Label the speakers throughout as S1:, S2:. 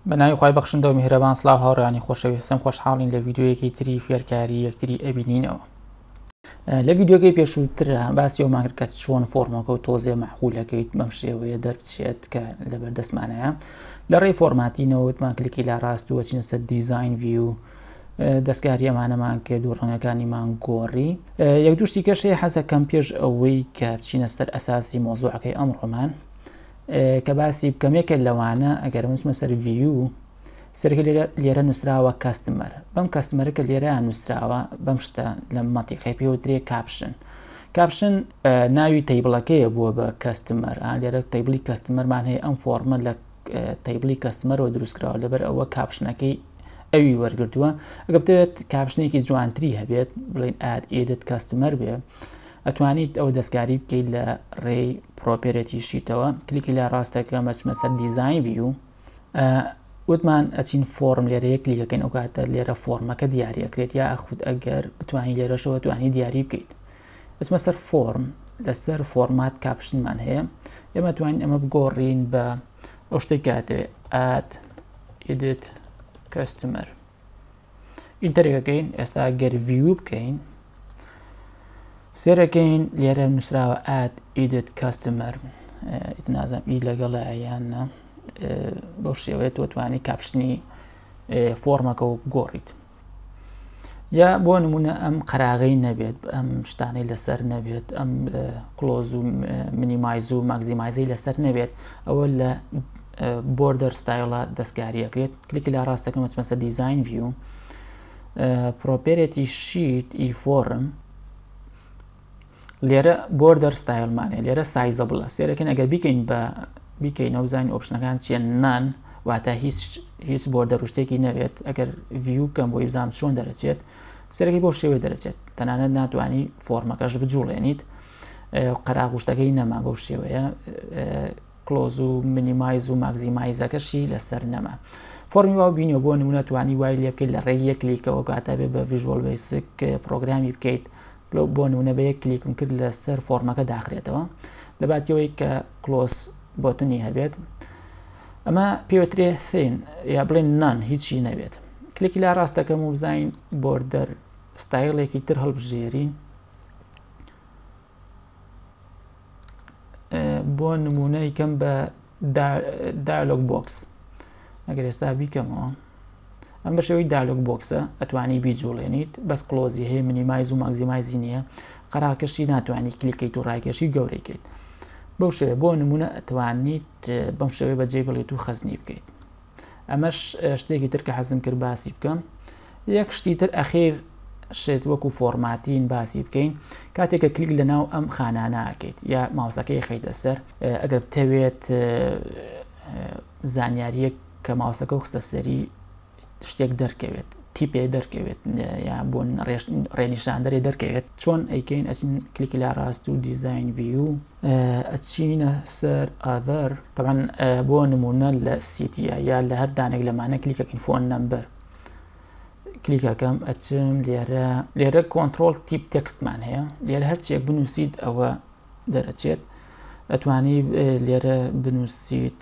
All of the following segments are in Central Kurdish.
S1: بەناوی خی بەخشندە و میهرەبان سلااو هاوڕێیانی خۆشەویستم خۆشحاڵین لە ڤیددیوەیەکی تری فێرکاری یەکتری ئەبینینەوە. لە ڤیددیۆگەی پێشووترە باسی ئەومان کرد کە چۆن فۆرمەکە و تۆزێ مەحخولەکەیت بەم شێوەیە دەرچێت کە لە بەردەستمانەیە لە ڕێی فۆرماتینەوەتمان کلیکی لا ڕاست و چینە سەر دیزاین ڤیو دەستکاری ئەمانەمان کرد و ڕەنگەکانیمان گۆڕی. یەک دوشتی کەش هەیە حەزەکەم پێش ئەوەی کە بچینە سەر ئەساسی مۆزوعەکەی ئەمڕۆمان کە باسی بکەمێکە لەوانە ئەگەر منچمە سەر ڤیو سەرکە لێرە نووسراوە کەستمەر بەم کەستمەرەکە لێرە نووسراوە بەم شتە لە مەتیقی پێوترێ کاپشن ناوی تەیبڵەکەیە بووە بە کەستمەر لێرە تەیبلی کەستمەرمان هەیە ئەم فۆرمە لە تەیبلی کەستمەرەوە دروستکراوە لەبەر ئەوە کاپشنەکەی ئەوی وەرگرتووە ئەگە بتێت کاپشنێکی جوانتری هەبێت بڵین ئاد ئێدت کەستمەر بێ ئەتوانیت ئەو دەستکاری بکەیت لە ڕێی پرۆپێرەتی شیتەوە کلیکی لا ڕاستەکە مەچمە سەر دیزاین ڤیو وتمان ئەچین فۆرم لێرە یەک کلیکەکەین ئەو کاتە لێرە فۆرمەکە دیاریەکرێت یا ئەخود ئەگەر بتوانین لێرەشەوە توانی دیاری بکەیت ئەچمە سەر فۆرم لەسەر فۆرمات کاپشنمان هەیە ئێمە توانین ئەمە بگۆڕین بە ئەو شتێک کاتێ ئاد ئێدت کەستمەر ئینتەرێکەکەین ئێستا گەر ڤیو بکەین سێرەکەین لێرە نووسراوە ئاد ئیدت کەستمەر نازم ئی لەگەڵە ئەیانە بەو شێوەیە توانی کاپشنی فۆرمەکە و گۆڕیت یا بۆ نمونە ئەم قەراغەی نەبێت ئەم شتانەی لەسەر نەبێت ئەم کلۆز و منیمایز و ماگزیمایزەی لەسەر نەبێت ئەوە لە بۆردەر ستایڵە دەستکاریەکرێت کلیکی لا ڕاستەکە مەچمە سەر دیزاین ڤیو پرۆپێرەتی شیت ئی فۆرم لێرە بۆردەر ستایلمانێ لێرە سایزە بڵە سێرەکەن ئەگەر بیکەینەوە بزانین ئۆپشنەکان چیە نان واتە هیچ بۆردەر شتێکی نەبێت ئەگەر ڤیو بکەم بۆی بزانم چۆن دەرەچێت سێرەکەی بۆ شێوەیە دەرەچێت تەنانەت ناتوانانی فۆرمەکەش بجوڵێنیت قەراغ شتەکەی نەما بەو شێوەیە کلۆز و منیمایز و ماگزیمایزەکەشی لەسەر نەما فۆرمی وا بینیەوە بۆ نمونە توانی وای لێ بکەیت لە ڕێی یەک کلیکەوە کاتە بێ بە ڤیژوەڵ بیسیک پرۆگرامی بکەیت بۆ نمونە بە یەک کلیکم کرد لەسەر فۆرمەکە داخرێتەوە لەباتیەوەی کە کلۆز بۆتنی هەبێت ئەمە پێوترێ ثین یا بڵێن نان هیچی نەبێت کلیکی لا ڕاستەکەم و بزانین بۆردەر ستایلێکی تر هەڵبژێرین بۆ نمونەی کەم بە دایلۆگ بۆکس ئەگەر ئێستا بیکەمەوە ئەم بە شێوەی دایلۆگ بۆکسە ئەتوانی بیجوڵێنیت بەس کلۆزی هەیە منیمایز و ماگزیمایزی نییە قەراکەشی ناتوانانی کلیکیت و ڕایکێشی گەورەیکەیت بەو شێوەیە بۆ نمونە ئەتوانیت بەم شێوەیە بەجێ بڵێت و خەزنی بکەیت ئەمەش شتێکی تر کە حەزم کرد باسی بکەم یەک شتی تر ئەخیر شێت وەکو فۆرماتین باسی بکەین کاتێککە کلیک لە ناو ئەم خانانەکەیت یا ماوسەکەی خەیتە سەر ئەگەر بتەوێت زانیاریەک کە ماوسەکە و خستە سەری شتێک دەرکەوێت تیپێ دەرکەوێت یا بۆ ڕێنیشاندەرێ دەرکەوێت چۆن ئەیکەین ئەچین کلیکی لا ڕاست و دیزاین ڤیو ئەچینە سەر ئاڤەر تەبەن بۆ نمونە لە سیتیە یا لە هەر دانێک لەمانە کلیکەکەین فۆن نەمبەر کلیکەکەم ئەچم لێرە کۆنتڕۆڵ تیپ تێکستمان هەیە لێرە هەرچیەک بنووسیت ئەوە دەرەچێت ئەتوانی لێرە بنووسیت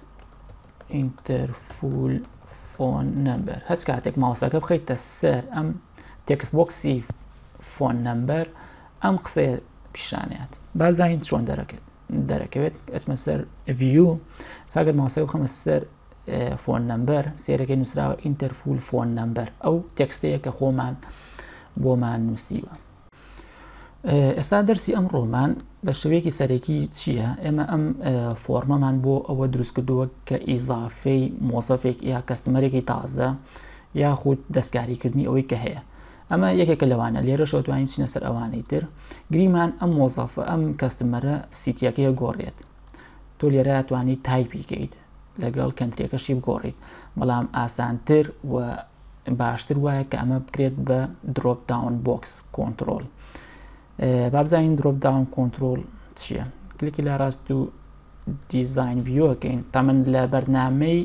S1: ئینتەرفول فۆن نەمبەر هەست کاتێک ماوسەکە بخەیتە سەر ئەم تێکست بۆکسی فۆن نەمبەر ئەم قسەیە پیشانەت با بزانین چۆن دەرەکەوێت ئەچمە سەر ڤیو ساگەر ماوسەکە بخەمە سەر فۆن نەمبەر سێرەکەی نووسراوە ئینتەرفول فۆن نەمبەر ئەو تێکستەیە کە خۆمان بۆمان نووسیوە. ئێستا دەرسی ئەم ڕۆمان بە شێوەیەکی سەرەکی چییە؟ ئێمە ئەم فۆرمەمان بۆ ئەوە دروست کردووە کە ئیزافەی مۆزەفێک یا کەستمەرێکی تازە یاخود دەستکاریکردنی ئەوەی کە هەیە ئەمە یەکێکە لەوانە لێرە شۆتوانین چینە سەر ئەوانەی تر گریمان ئەم مۆزەفە ئەم کەستمەرە سیتیەکەیە گۆڕێت تۆ لێرە توانی تایپیکەیت لەگەڵ کەنتریەکەشی بگۆڕیت بەڵام ئاسانتر و باشتر وایە کە ئەمە بکرێت بە درۆپ داون بۆکس کۆنتڕۆل بابزانین درۆپ داون کۆنتڕۆل چییە کلیکی لا ڕاست و دیزاین ڤیوەکەین تەمەن لە بەرنامەی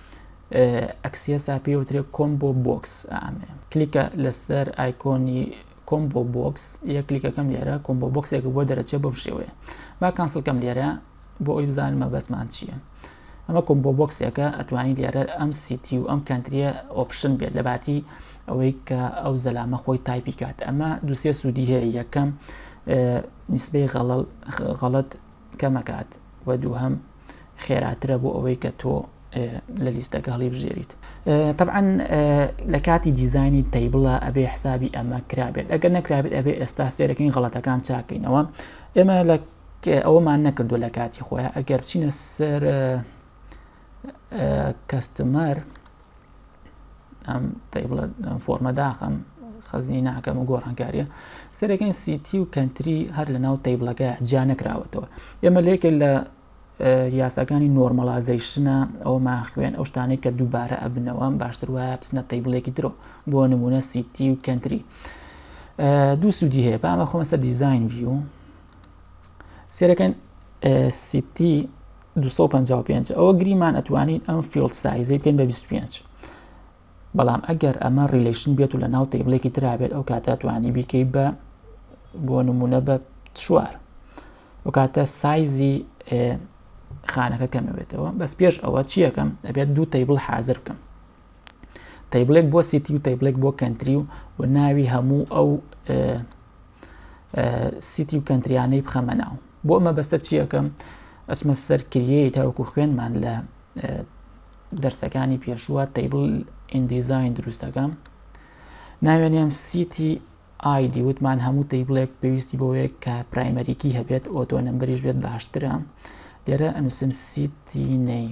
S1: ئەکسیەسا پێوترێت کۆمبۆ بۆکس ئامێ کلیکە لەسەر ئایکۆنی کۆمبۆ بۆکس یە کلیکەکەم لێرە کۆمبۆ بۆکسێکە بۆ دەرەچێت بەم شێوەیە با کانسڵکەم لێرە بۆ ئەوی بزانمە بەسمان چییە ئەمە کۆمبۆ بۆکسێکە ئەتوانی لێرە ئەم سیتی و ئەم کانتریە ئۆپشن بێت لە باتی ئەوەی کە ئەو زەلامە خۆی تایپی کات. ئەمە دووسێ سوودی هەیە، یەکەم نیسبەی غەڵەت کەمەکات و دووهەم خێراترە بۆ ئەوەی کە تۆ لە لیستەکە هەڵی بژێریت. طبعا لە کاتی دیزایانی تەیبڵە ئەبێ حسابی ئەمە کرابێت، ئەگەر نەکرابێت ئەبێ ئێستا سێرەکەین غەڵەتەکان چاکەینەوە. ئێمە ئەوەمان نەکردو لە کاتی خۆیان. ئەگەر بچینە سەر کەستمەر ئەم تەیبڵە فۆرمە داخەم خەزنی ناکەم و گۆڕانکاریە، سەرەکەین سیتی و کەنتری هەر لە ناو تەیبڵەکە جا نەکراوەتەوە. ئێمە لێکێک لە یاساکانی نۆرمەلایزەیشنە ئەومان خوێن، ئەو شتانەی کە دووبارە ئەبنەوە باشتر وایە بچنە تەیبڵێکی ترۆ، بۆ نمونە سیتی و کەنتری. دوو سوودی هەیە. با ئەمە خۆمەسە دیزاین ڤیو، سێرەکەن سیتی 255 ئەوە گریمان ئەتوانین ئەم فیلد سایزەی بکەین بە 25. بەڵام ئەگەر ئەمە ریلیشن بێت و لە ناو تەیبڵێکی ترابێت ئەو کاتە توانی بیکەی بۆ نمونە بە 4، ئەو کاتە سایزی خانەکە کەمەوێتەوە. بەس پێش ئەوە چیەکەم؟ ئەبێت دوو تەیبڵ حازر بکەم، تەیبڵێک بۆ سیتی و تەیبڵێک بۆ کەنتری و ناوی هەموو ئەو سیتی و کەنتریانەی بخەمە ناو. بۆ ئەمە بەستە چیەکەم؟ ئەچمە سەر کریەی تەوەکو خوێنمان لە دەرسەکانی پێشووە تەیبڵ ئیندیزاین دروستەکەم، ناوێنێم سیتی ئایدی، وتمان هەموو تەیبڵێک پێویستی بۆیە کە پرایمەریکی هەبێت، ئۆتۆ نەمبەریش بێت باشترە. لێرە ئەنووسم سیتی نەیم.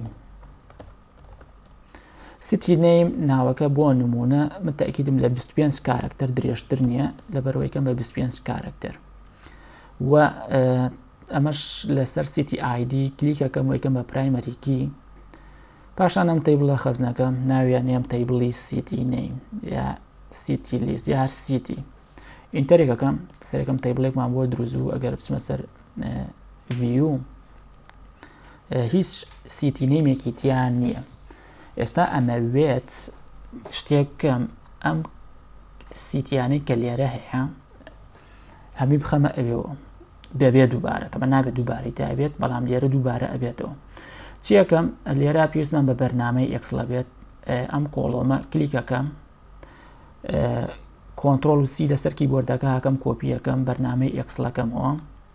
S1: سیتی نەیم ناوەکە بۆ نمونە متەئکیدم لە 25 کارکتەر درێژتر نییە لەبەرەوەیکەم بە 25 کارکتەر، و ئەمەش لەسەر سیتی ئایدی کلیکەکەم وەیکەم بە پرایمەریکی. پاشان ئەم تەیبڵە خەزنەکەم ناویانێم تەیبڵی سیتی نەیم یا سیتی لیست یا هەر سیتی. ئینتەرێکەکەم سەرەکەم تەیبڵێکمان بۆ دروست و ئەگەر بچمە سەر ڤیو هیچ سیتی نەیمێکی تیان نییە. ئێستا ئەمەوێت شتێکم ئەم سیتیانەی کە لێرە هەیە هەمی بخەمە ئەوێەوە بەبێ دووبارە، تەمە نابێت دووبارەی تابێت، بەڵام لێرە دووبارە ئەبێتەوە. چیەکەم؟ لێرە پێویستمان بە بەرنامەی ئەکسڵە بێت. ئەم کۆڵۆمە کلیکەکەم کۆنتڕۆل و سی لەسەر کیبۆردەکە هاکەم کۆپیەکەم بەرنامەی ئەکسڵەکەمەوە،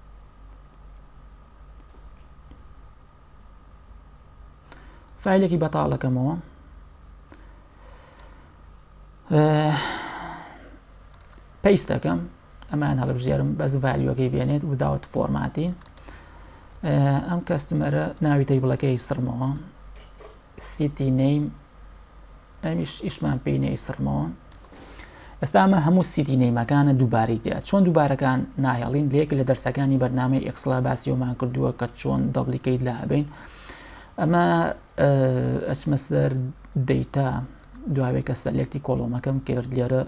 S1: فایلێکی بەتاڵەکەمەوە، پەیستەکەم ئەمان هەڵبژێرم بەس ڤالیۆکەی بێنێت without فۆرماتین. ئەم کەستمەرە ناوی تەیبڵەکەی سڕمەوە، سیتی نەیم، ئەمیش ئیشمان پێی نەی سڕمەوە. ئێستا ئەمە هەموو سیتی نەیمەکانە دووبارەی دێت. چۆن دووبارەکان ناهێڵین؟ لێک لە دەرسەکانی بەرنامەی ئەکسڵا باسیەوەمان کردووە کە چۆن دەبلیکەیت لا هەبین. ئەمە ئەچمە سەر دەیتا، دواوێ کە سەلێکتی کۆڵۆمەکەم کرد، لێرە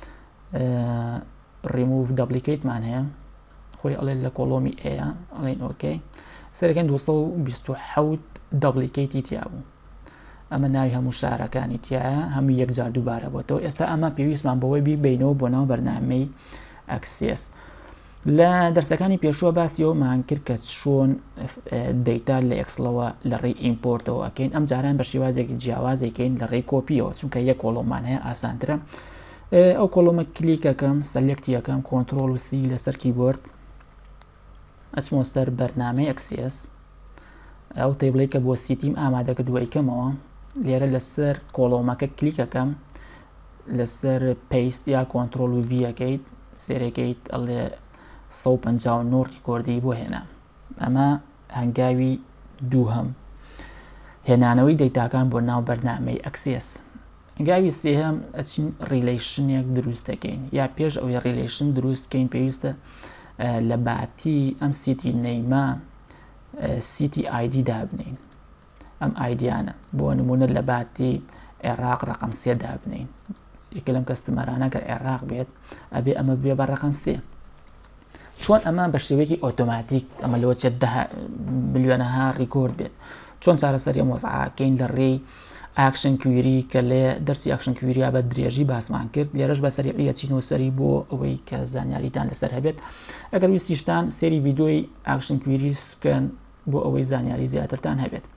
S1: ریموڤ دەبلیکەیتمان هەیە، خۆی ئەڵێن لە کۆڵۆمی ئەیە ئەڵێن ئۆکەی. سەرەکەن 227 دەبلیکەیتی تیا بوو. ئەمە ناوی هەموو شارەکانی تایە، هەموو یەکجار دووبارە بۆتەوە. ئێستا ئەمە پێویستمان بەوەی بیبینەوە بۆ ناو بەرنامەی ئەکسس. لە دەرسەکانی پێشووە باسیەوەمان کرد کە چۆن دەیتا لە ئەکسڵەوە لە ڕێی ئیمپۆرتەوە ئەکەین. ئەم جاران بە شێوازێکی جیاوازێکەین لە ڕێی کۆپیەوە، چونکە یەک کۆڵۆمان هەیە ئاسانترە. ئەو کۆڵۆمە کلیکەکەم سەلێکتیەکەم کۆنتڕۆل و سی لەسەر کیبۆرد، ئەچمۆ سەر بەرنامەی ئەکسس. ئەو تەیبڵەی کە بۆ سیتیم ئامادەکردووە ئەیکەمەوە، لێرە لەسەر کۆڵۆمەکە کلیکەکەم لەسەر پەیست یا کۆنتڕۆل و ڤیەکەیت، سێرەکەیت ئەڵێ 159 ڕیکۆردی بۆ هێنا. ئەمە هەنگاوی دووهەم هێنانەوەی دەیتاکان بۆ ناو بەرنامەی ئەکسس. هەنگاوی سێهەم ئەچین ریلیشنێک دروست دەکەین، یا پێش ئەوەی ریلیشن دروستکەین پێویستە لە باتی ئەم سیتی نەیمە سیتی ئایدی دابنین. ئەم ئایدیانە بۆ نمونە لە باتی عێراق ڕقم 3 دابنین. یەکە لەم کەستمەرانە گەر عێراق بێت ئەبێ ئەمە بێ بە ڕقم 3. چۆن ئەمە بە شێوەیەکی ئۆتۆماتیک ئەمە لەوە چێت 10 ملیۆنەها ڕیکۆرد بێت؟ چۆن چارەسەری ئەم وەزعاکەین لە ڕێی ئاکشن کوێری کە لێ دەرسی ئاکشن کوێریە بە درێژی باسمان کرد. لێرەش بە سەریعە چینەوە سەری بۆ ئەوەی کە زانیاریتان لەسەر هەبێت. ئەگەر ویستیشتان سێری ڤیدۆی ئاکشن کوێری بکەن بۆ ئەوەی زانیاری زیاترتان هەبێت.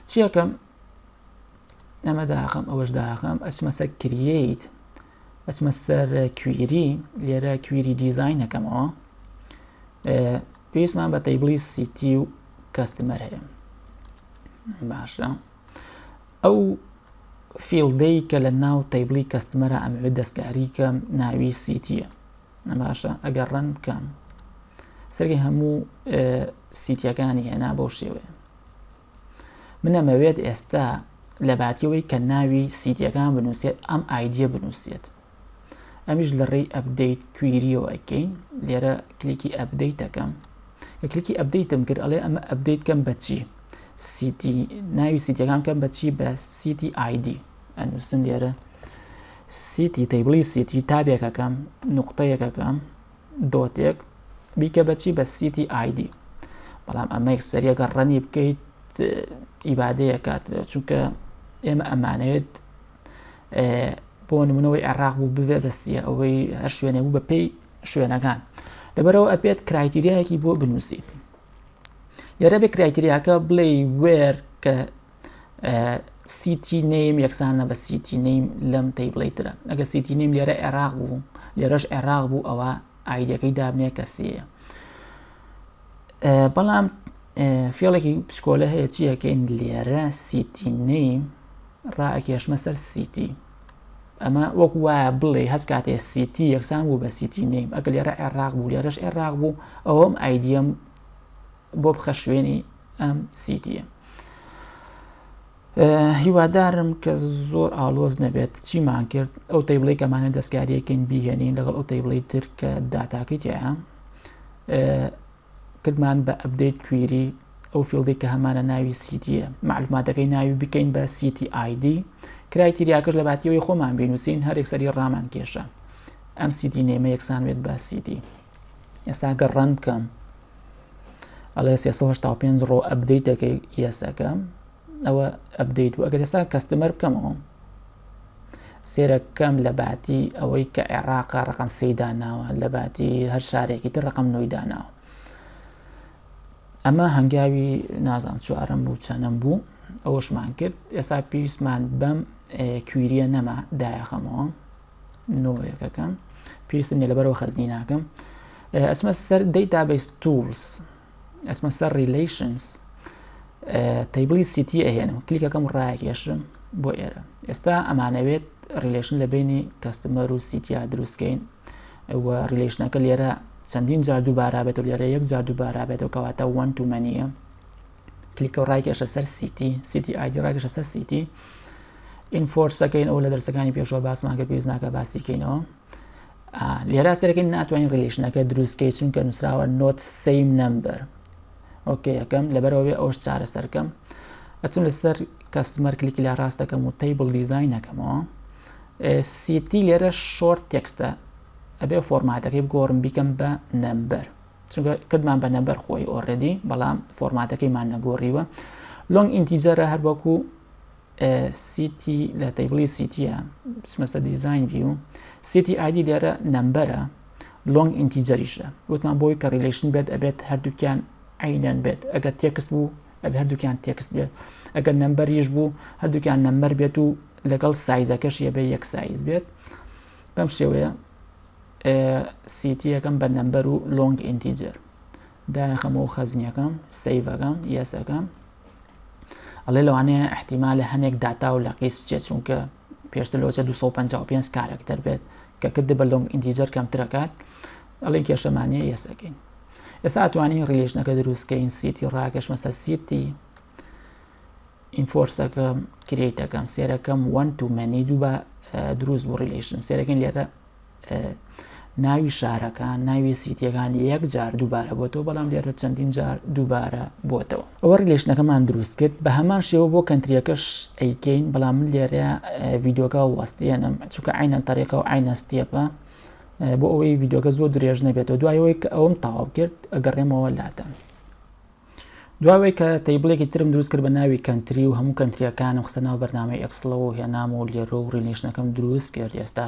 S1: چیەکەم ئەمە داخەم ئەوەش داخەم ئەچمە سەر کرییت ئەچمە سەر کویری لێرە کویری دیزاینەکەمەوە پێویستمان بە تەیبڵی سیتی و کەستمەر هەیە باشە ئەو فیلدەی کە لە ناو تەیبڵی کەستمەرە ئەمەوێت دەستکاری کە ناوی سیتیە باشە ئەگەر ڕەن بکەم سەرگی هەموو سیتیەکانی هێنا بۆ شێوەیە من ئەمەوێت ئێستا لە باتیەوەی کە ناوی سیتیەکان بنووسێت ئەم ئایدیە بنووسێت ئەمیش لە ڕێی ئەپدەیت کویریەوە ئەکەین لێرە کلیکی ئەپدەیت دەکەم کە کلیکی ئەپدەیتم کرد ئەڵێ ئەمە ئەپدەیت کەم بەچی سیتی ناوی سیتیەکان کەم بەچی بە سیتی ئایدی ئەنووسم لێرە سیتی تەیبڵی سیتی تابێکەکەم نوقتەیەکەکەم دۆتێک بیکە بەچی بە سیتی ئایدی بەڵام ئەمە یەکسەریەکە ڕەنی بکەیت ئیبادەیە کات چونکە ئێمە ئەمانەوێت بۆ نمونەوەی عێراق بوو ببێ بەسیە ئەوەی هەر شوێنێ بوو بە پێی شوێنەکان لەبەرەوە ئەپێت کرایتیریایەکی بۆ بنووسیت لێرە بێ کرایتیریاکە بڵێ وێر کە سیتی نیم یەکسانە بە سیتی نیم لەم تەیبڵەیترە ئەگە سیتی نیم لێرە عێراق بوو لێرەش عێراق بوو ئەوە ئایدەکەی دابنێ کەسیە بەڵام فێڵێکی پشکۆلە هەیە چیەکەین لێرە سیتی نیم ڕائەکێشمە سەر سیتی ئەمە وەک وایە بڵێ هەست کاتێ سیتی یەکسان بوو بە سیتی نیم ئەگە لێرە عێراق بوو لێرەش عێراق بوو ئەوەم ئایدیەم بۆ بخە شوێنی ئەم سیتیە هیوادارم کە زۆر ئاڵۆز نەبێت چیمان کرد ئەو تەیبڵی کەمانە دەستکاریەکەین بیهێنین لەگەڵ ئەو تەیبڵی تر کە داتاکەی تێە کردمان بە ئەپدەیت کویری ئەو فیلدی کە هەمانە ناوی سیتیە معلوماتەکەی ناوی بکەین بە سیتی ئایدی کرایتیریاکەش لە باتیەوەی خۆمان بینوسین هەر یەکسەری ڕامان کێشە ئەم سیتی نێمە یەکسان بێت بە سیتی ئێستا گە ڕەن بکەم ئەڵێ 385 ڕۆ ئەپدەیتەکەی یەسەکەم ئەوە ئەپدەیت و ئەگەر ئێستا کەستمەر بکەمەوە سێرەکەم لە باتی ئەوەی کە عێراقا ڕقم 3 داناوە لە باتی هەر شارێکی تر ڕقم 9 داناوە ئەمە هەنگاوی نازانم چوارەم بوو چەندەم بوو ئەوەشمان کرد ئێستا پێویستمان بەم کویریە نەما دایەخەمەوە نۆیەکەکەم پێویستم لێ لەبەرەوە خەزنی ناکەم ئەسمە سەر دەیتابیس تولز ئەسمە سەر ریلیشنز تەیبڵی سیتی ئەهێنم کلیکەکەم ڕایەکێشم بۆ ئێرە ئێستا ئەمانەوێت ریلیشن لە بینی کەستمەر و سیتیا دروستکەین ئەوە ریلیشنەکە لێرە چەندین جار دووبارە بێت و لێرە یەک جار دووبارە بێتەوە کەواتە وان تو مەنیە کلیکە و ڕایکێشە سەر سیتی ئایدی ڕایکێشە سەر سیتی ئینفۆرسەکەین ئەو لە دەرسەکانی پێشەوە باسمان کرد پێویست ناکە باسیکەینەوە لێرە سەرەکەی ناتوانین ریلیشنەکە دروستکەی چونکە نووسراوە نۆت سیم نەمبەر ئۆکێ یەکەم لەبەرەوەی ئەوش چارە سەرکەم ئەچم لەسەر کەستمەر کلیکی لا ڕاستەکەم و تەیبڵ دیزاینەکەمەوە سیتی لێرە شۆرت تێکستە ئەبێ فۆرماتەکەی بگۆڕم بیکەم بە نەمبەر چونکە کردمان بە نەمبەر خۆی ئۆڕێدی بەڵام فۆرماتەکەیمان نەگۆڕیوە لۆنگ ئینتیجەرە هەر وەکو سیتی لە تەیبڵی سیتیە بچمەسە دیزاین ڤیو سیتی ئایدی لێرە نەمبەرە لۆنگ ئینتیجەریشە وتمان بۆی کە ریلیشن بێت ئەبێت هەردووکیان عینەن بێت ئەگەر تێکست بوو ئەبێ هەردووکیان تێکست بێت ئەگەر نەمبەریش بوو هەردووکیان نەمبەر بێت و لەگەڵ سایزەکەش یەبێ یەک سایز بێت بەم شێوەیە سیتی یەکەم بە نەمبەر و لۆنگ ئینتیجەر داخەمەوە خەزنیەکەم سەیڤەکەم یەسەکەم ئەڵێ لەوانەیە احتیمالە هەنێک داتا و لە قیس بچێت چونکە پێشتر لۆچە 255 کارەکتەر بێت کە کردی بە لۆنگ ئینتیجەر کەمترەکات ئەڵێ کێشەمانیە یەسەکەین ئێستا ئەتوانین ریلیشنەکە دروستکەین سیتی ڕاکەشمە سەر سیتی ئینفۆرسەکەم کریتەکەم سێرەکەم وان تو مەنی دوو بە دروست بۆ ریلیشن سێرەکەین لێرە ناوی شارەکان ناوی سیتیەکان یەک جار دووبارە بۆتەوە بەڵام لێرە چەندین جار دووبارە بۆتەوە ئەوە ریلیشنەکەمان دروست کرد بە هەمان شێوە بۆ کەنتریەکەش ئەیکەین بەڵام من لێرە ڤیدۆکە وەستێنم چونکە عینەن تەریقە و عینە ستێپە بۆ ئەوەی ڤیدۆکە زۆر درێژ نەبێتەوە دوایەوەی کە ئەوم تەواو کرد ئەگەڕێمەوە لاتە دوای کە تەیبڵێکی ترم دروست کرد بە ناوی کەنتری و هەموو کەنتریەکانم خستە ناو بەرنامەی ئەکسڵەوە هێنامەوە لێرە و ریلیشنەکەم دروست کرد ئێستا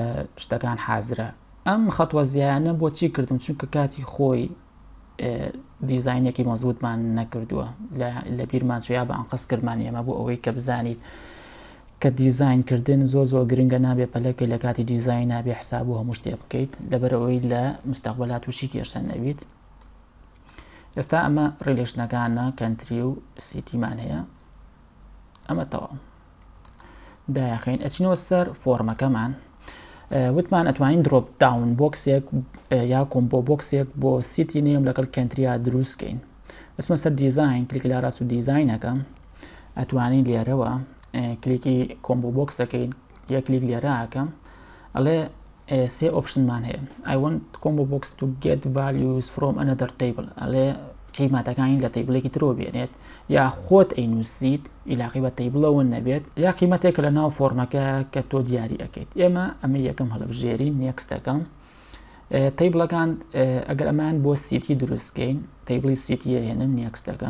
S1: شتەکان حازرە ئەم خەتوە زیانە بۆچی کردم چونکە کاتی خۆی دیزاینێکی مەزبوطمان نەکردووە لە بیرمان چویا بە ئەنقەس کردمان ئێمە بۆ ئەوەی کە بزانیت کە دیزاینکردن زۆر گرنگە نابێ پەلەکەی لە کاتی دیزاین نابێ حساب و هەموو شتێ بکەیت لەبەرەوەی لە مستەقبەلات تووشی کێشە نەبیت. ئێستا ئەمە ڕیلێشنەکانە کەنتری و سیتیمان هەیە ئەمە تەواو داخین ئەچینەوە سەر فۆرمەکەمان وتمان ئەتوانین درۆپ داون بۆکسێک یا کۆمبۆ بۆکسێک بۆ سیتی نێم لەگەڵ کەنتریا دروستکەین. ئەسمە سەر دیزاین کلیک لە ڕاست و دیزاینەکە ئەتوانین لێرەوە کلیکی کۆمبۆ بۆکسەکەین یە کلیک لێرەکەم ئەڵێ سێ ئۆپشنمان هەیە I want combo box to get values from another table ئەڵێ قیمەتەکانی لە تیبلێکی ترۆ بێنێت یا خۆت ئەینووسیت ئیلاقی بە تیبلەوە نەبێت یا قیمەتێک لە ناو فۆرمەکە کە تۆ دیاری ئەەکەیت. ئێمە ئەمە یەکەم هەڵبژێری نێکستەکەم تیبلەکان ئەگەر ئەمان بۆ سیتی دروستکەین تیبلی سیتی ئەهێنم نێکستەکەم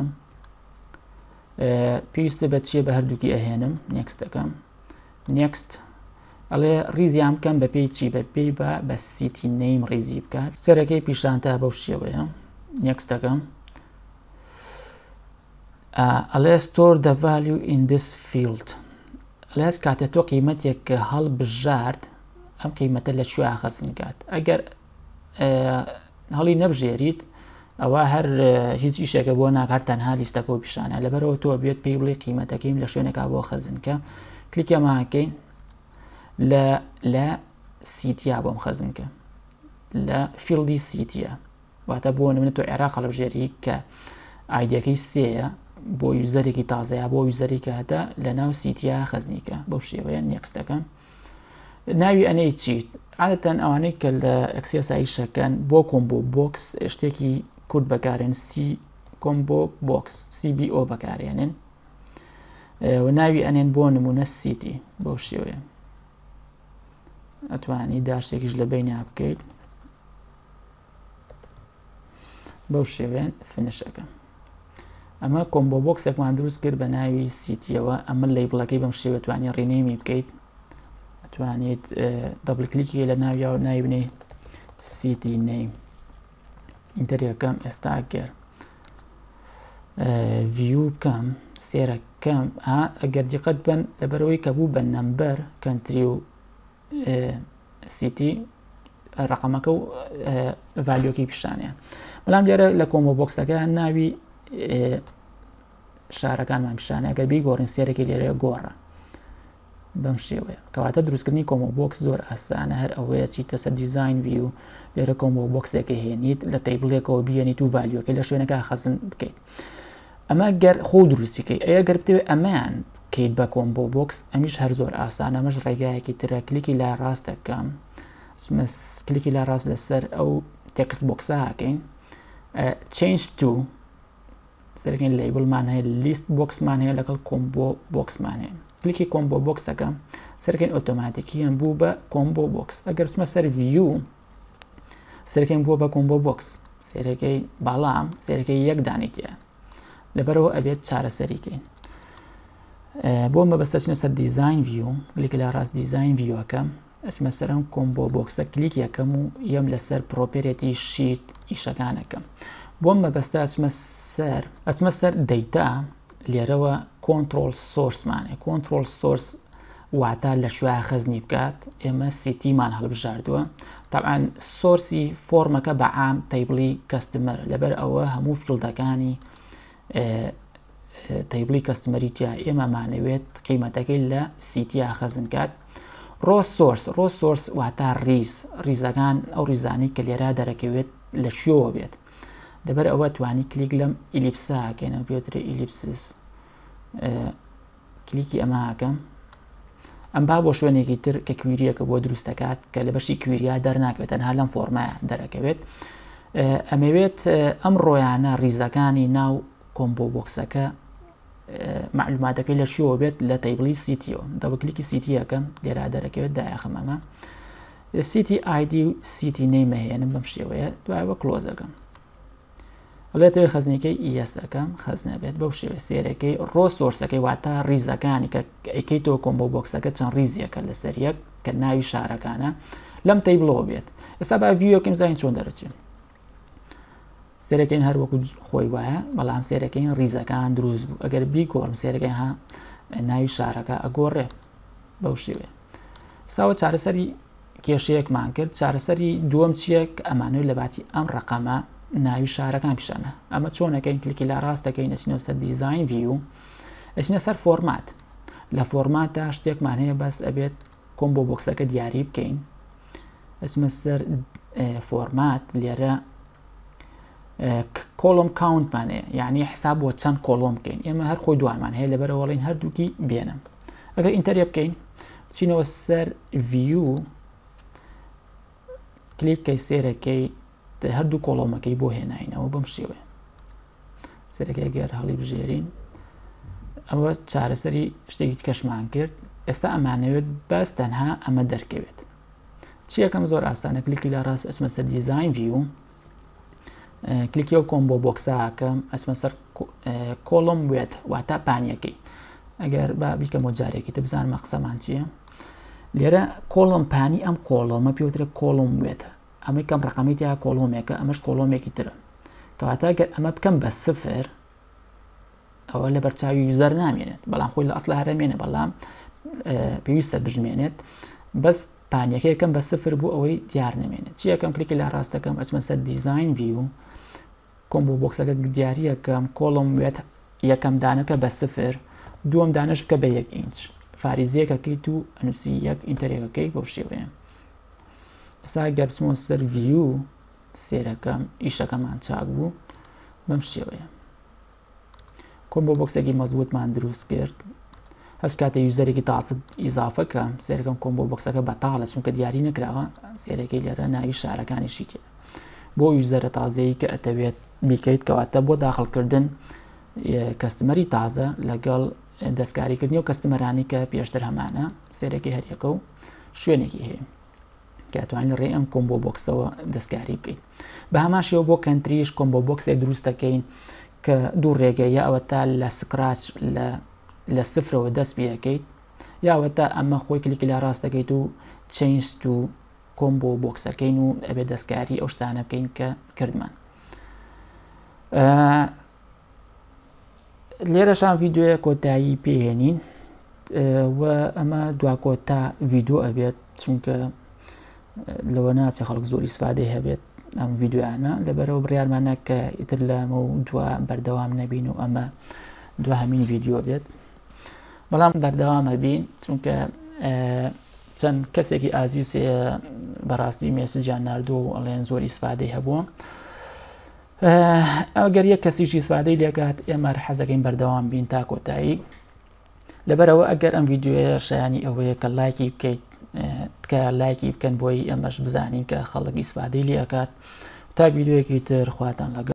S1: پێویستە بە چیە بە هەردووکی ئەهێنم نێکستەکەم نێکست ئەڵێ ڕیزیام بکەم بە پێی چی بە پێی بە سیتی نەیم ڕیزی بکات سەرەکەی پیشانتە بەو شێوەیە نێکستەکەم ئەڵێ store the value in this field ئەڵێ کاتێک تۆ قیمەتێک کە هەڵبژارد ئەم قیمەتە لە کوێ ئاخەزن کات ئەگەر هەڵی نەبژێریت ئەوە هەر هیچ ئیشێکە بۆ ناکات تەنها لیستەکە و پیشانە لەبەرەوە تۆ بێت پێی بڵێ قیمەتەکەیم لە شوێنێکا بۆ خەزنکە کلیکەماکەین لە سیتیا بۆم خەزنکە لە فیلدی سیتیە واتە بۆ نمونە تۆ عێراق هەڵبژێری کە ئایدەکەی سێیە بۆ یوزەرێکی تازەیە بۆ یوزەرێکە هەتا لە ناو سیتیا خەزنیکە بەو شێوەیە نێکستەکەم ناوی ئەنەی چیت عادەتەن ئەوانەی کە لە ئەکسیسایی شەکەن بۆ کۆمبۆ بۆکس شتێکی کورد بەکارێن کۆمبۆ بۆکس CBO بەکارێنن و ناوی ئەنێن بۆ نمونە سیتی بەو شێوەیە ئەتوانی داشتێکیش لە بینیا بکەیت بەو شێوێن فنشەکە ئەمە کۆمبۆ بۆکسێکمان دروست کرد بە ناوی سیتیەوە ئەمە لیبڵەکەی بەم شێوە توانی ڕێنەیمی بکەیت ئەتوانیت دەبل کلیکی لە ناویاوە ناوی بنێ سیتی نەیم ئینتەریەکەم ئێستا گەر ڤیو بکەم سێرەکەم ئەگەر دیقەت بن لەبەرەوەی کە بوو بە نەمبەر کەنتری و سیتی ڕقەمەکە و ڤالیۆکی پیشانیان بەڵام لێرە لە کۆمبۆ بۆکسەکە ناوی شارەکانمان پیشانە ئەگەر بیگۆڕین سێرەکی لێرە گۆڕە بەم شێوەیە کەواتە دروستکردنی کۆمبۆ بۆکس زۆر ئاسانە هەر ئەوەیە چیتە سەر دیزاین ڤیو لێرە کۆمبۆ بۆکسێکە هێنیت لە تیبلێکەوە بێنیت و ڤالیۆکەی لە شوێنەکە خەزن بکەیت ئەمە گەر خۆ دروستیکەی ئەگەر بتەوێت ئەمەیان بکەیت بە کۆمبۆ بۆکس ئەمیش هەر زۆر ئاسان ئەمەش ڕێگایەکی ترە کلیکی لا ڕاستەکەم کلیکی لا ڕاست لەسەر ئەو تێکست بۆکساکەین change to سەرکەین لیبڵمان هەیە لیست بۆکسمان هەیە لەگەڵ کۆمبۆ بۆکسمان هەیە کلیکی کۆمبۆ بۆکسەکە سەرکەین ئۆتۆماتیکیان بوو بە کۆمبۆ بۆکس ئەگەر چمە سەر ڤیو سەرکەین بووە بە کۆمبۆ بۆکس سێرەکەی باڵام سێرەکەی یەک دانێکیە لەبەرەوە ئەبێت چارەسەریکەین بۆ مەبەستەچنە سەر دیزاین ڤیو کلیکی لا ڕاست دیزاین ڤیوەکە ئەچمە سەر ئەم کۆمبۆ بۆکسە کلیک یەکەم و یەم لەسەر پرۆپێرێتی شیت ئیشەکانەکەم بۆم مەبەستە ئەچمە سەر دەیتا لێرەوە کۆنتڕۆل سۆرسمانێ کۆنتڕۆل سۆرس واتە لە شوێ خەزنی بکات ئێمە سیتیمان هەڵبژاردووە تاعاان سۆرسی فۆرمەکە بە عام تیبلی کەستمەر لەبەر ئەوە هەموو فیلدەکانی تیبلی کەستمەریتیا ئێمەمانەوێت قیمەتەکەی لە سیتیا خەزن کات ڕۆ سۆرس واتە ریزەکان ئەو ریزانی کە لێرە دەرەکەوێت لە شیۆوە بێت دەبەر ئەوە توانی کلیک لەم ئیلیپساکەنە پێترە ئیلیپسس کلیکی ئەماکەم ئەم با بۆ شوێنێکی تر کە کویریەکە بۆ دروستەکات کە لە بەشی کویریا دەرناکەوێت تەنها لەم فۆرمایە دەرەکەوێت ئەمەوێت ئەم ڕۆیانە ریزەکانی ناو کۆمبۆ بۆکسەکە معلوماتەکەی لە شیۆ بێت لە تیبلی سیتیەوە دەبە کلیکی سیتیەکەم لێرا دەرەکەوێت دایەخەم ئەمە سیتی ئایدی و سیتی نەیمەهێنم بەم شێوەیە دوایەوە کلۆزەکەم ئەڵێتەوەی خەزنەکەی ئیسەکەم خەزنە بێت بەو شێوە سێرەکەی ڕۆ سۆرسەکەی واتە ریزەکانی کە ئەیکەیتەوە کۆمبۆ بۆکسەکە چەند ریزیەکە لەسەر یەک کە ناوی شارەکانە لەم تیبلەوە بێت ئێستا با ڤیۆکەم زانین چۆن دەرەچێت سێرەکەین هەر وەکو خۆی وایە بەڵام سێرەکەین ریزەکان دروست بوو ئەگەر بیگۆڕم سێرەکەی ها ناوی شارەکە ئەگۆڕێ بەو شێوێ. ساوە چارەسەری کێشەیەکمان کرد. چارەسەری دووەم چیەک ئەمانوی لە باتی ئەم ڕقەمە ناوی شارەکان پیشانە. ئەمە چۆنەکەین کلیکی لا ڕاستەکەین ئەچینەوە سەر دیزاین ڤیو ئەچینە سەر فۆرمات. لە فۆرماتە شتێکمان هەیە بەس ئەبێت کۆمبۆ بۆکسەکە دیاری بکەین. ئەچمە سەر فۆرمات لێرە کۆڵۆم کاونتمانەیە یعنی حساب بۆ چەند کۆڵۆم بکەین. ئێمە هەر خۆی دوانمان هەیە لەبەرەوەڵین هەردووکی بێنە. ئەگەر ئینتەرێ بکەین چینەوە سەر ڤیو کلیککەی سێرەکەی هەردوو کۆڵۆمەکەی بۆ هێناینەوە بەم شێوەیە. سێرەکەی گەر هەڵی بژێرین ئەوە چارەسەری شتێکی کەشمان کرد. ئێستا ئەمانەوێت بەس تەنها ئەمە دەرکەوێت. چی یەکەم زۆر ئاسانە کلیکی لا ڕاست ئەچمە سەر دیزاین ڤیو کلیکی ئەو کۆمبۆ بۆکساکەم ئەچمە سەر کۆڵۆم وێت واتە پانیەکەی. ئەگەر با بیکەمەوە جارێکی تر بزانمە قسەمان چییە. لێرە کۆڵۆم پانی ئەم کۆڵۆمە پێوترە کۆڵۆم وێتە. ئەمەی کەم ڕقەمی تیا کۆڵۆمێکە ئەمەش کۆڵۆمێکی ترە. کەواتە گەر ئەمە بکەم بە سفر ئەوە لە بەرچاوی یوزەر نامێنێت بەڵام خۆی لە ئەسڵ هەرەمێنێ بەڵام پێویستە بژمێنێت بەس پانیەکە یەکەم بە سفر بوو ئەوەی دیار نامێنێت. چی یەکەم کلیکی لا ڕاستەکەم ئەچمە سەر دیزاین ڤیو کۆمبۆ بۆکسەکە دیاریەکەم کۆڵۆم وێت یەکەم دانەکە بە سفر دووەم دانش بکە بە 1 ئینچ فاریزەیەکەکەیت و ئەنووسی 1 ئینتەرێکەکەی بەو شێوەیە. ئێستا گەر بچمەوە سەر ڤیو سێرەکەم ئیشەکەمان چاک بوو بەم شێوەیە. کۆمبۆ بۆکسێکی مەزبوطمان دروست کرد. هەست کاتێ یوزەرێکی تاسە ئیزافەکە سێرەکەم کۆمبۆ بۆکسەکە بەتاڵە چونکە دیاری نەکراوە سێرەکەی لێرە ناوی شارەکانیشی تێ بۆ یوزەرە تازەیە کە ئەتەوێت بیکەیت کەواتە بۆ داخڵکردن کەستمەری تازە لەگەڵ دەستکاریکردنی و کەستمەرانی کە پێشتر هەمانە سێرەکەی هەریەکە و شوێنێکی هەیە کە توانین ڕێ ئەم کۆمبۆ بۆکسەوە دەستکاری بکەیت. بە هەمان شێوە بۆ کەنتریش کۆمبۆ بۆکسێک دروستەکەین کە دوو ڕێگەیە ئەوە تا لە سکراچ لە سفرەوە دەست پێەکەیت یاوەتە ئەمە خۆی کلیکی لا ڕاستەکەیت و چینست و کۆمبۆ بۆکسەکەین و ئەبێ دەستکاری ئەو شتانە بکەین کە کردمان. لێرەشان ڤیددیۆیە کۆتایی پێهێنین و ئەمە دواکۆتا ڤیددیۆ ئەبێت چونکە لەوە ناچێ خەڵک زۆر ئیسفادەی هەبێت ئەم ڤیددیۆیانە لەبەرەوە بڕیارمانە کە ئیتر لەمە و دووە بەردەوام نەبین و ئەمە دو هەمین ڤیددیۆ بێت بەڵام بەردەوامە بین چونکە چەند کەسێکی ئازیزەیە بەڕاستی مێسجیان ناردووە و ئەڵێن زۆر ئیسفادەی هەبووە. ئەگەر یەک کەسیش ئیسفادەی لێکات ئێمە حەزەکەین بەردەوام بین تا کۆتایی. لەبەرەوە ئەگەر ئەم ڤیددیۆیە شایانی ئەوەیە کە لایکی بکەیت تکە لایکی بکەن بۆی ئەمەش بزانین کە خەڵک ئیسفادەی لێکات تا ڤیددیۆیەکی تر خواتان لەگەڵ.